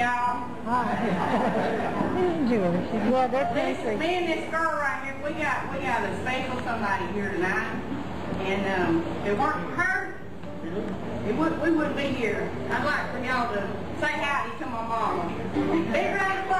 y'all. Well, that's nice. Me and this girl right here, we got a special somebody here tonight, and if it weren't for her, we wouldn't be here. I'd like for y'all to say howdy to my mama. Big round of